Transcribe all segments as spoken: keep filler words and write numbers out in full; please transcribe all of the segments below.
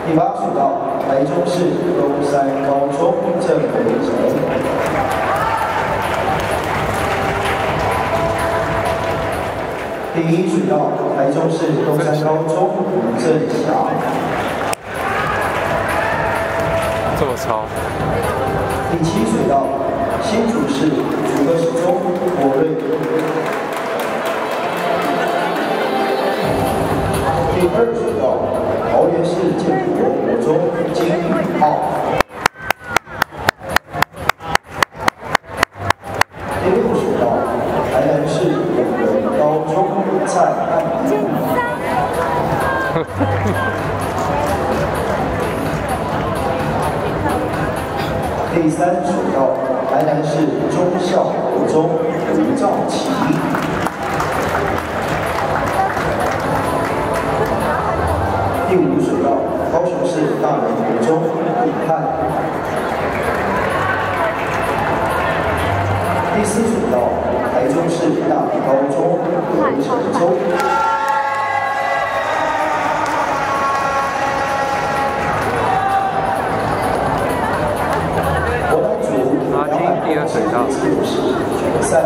第八水道台中市东山高中郑伟成。第一水道台中市东山高中吴正祥。 这么超。 第七水道新竹市竹科十中郭瑞。第二水道桃园市建国国中金宇浩。第六水道台南市永仁高中蔡汉平。第三水道台南市中校国中吴兆琪。第五水道高雄市大人国中李汉。第四水道台中市大理高中何成忠。国男组两百公尺自由式决赛。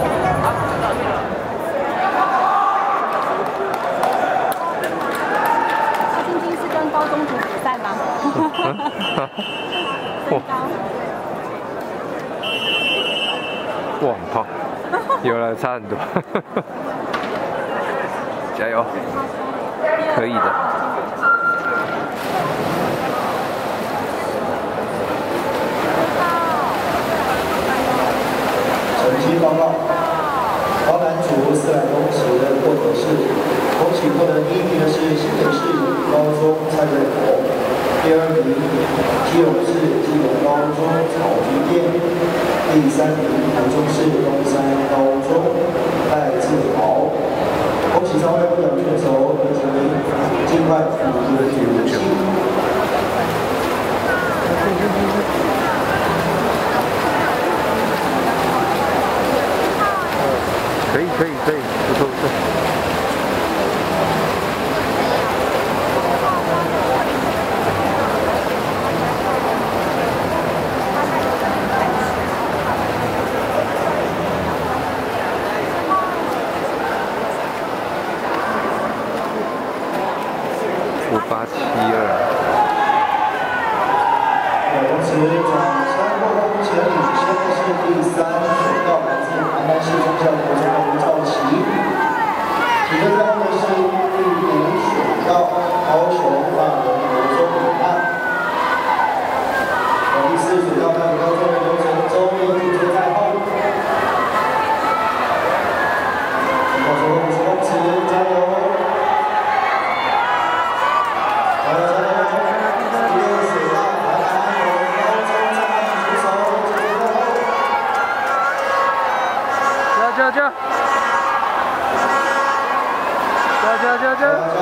晶晶是跟高中组比赛吗？身高。 哇，很胖，有了，差很多，加油，可以的。 成绩报告：高男组四百公尺的获得是，恭喜获得第一名的是新北市永裕高中蔡瑞国，第二名基隆市基隆高中曹菊燕。第三名，台中市东山高中戴志豪。恭喜三位获奖选手得名，尽快复出决赛。 可以，可以，可以，不错，不错。五八七二。 同时，转三过后前领先的是第三水道来自台南市中校国中的吴兆琪，紧跟在后的是第五水道高雄大人国中李汉，第四水道大理高中的刘成忠也紧追在后。高雄五十公尺，加油！ 加加加！加加加加！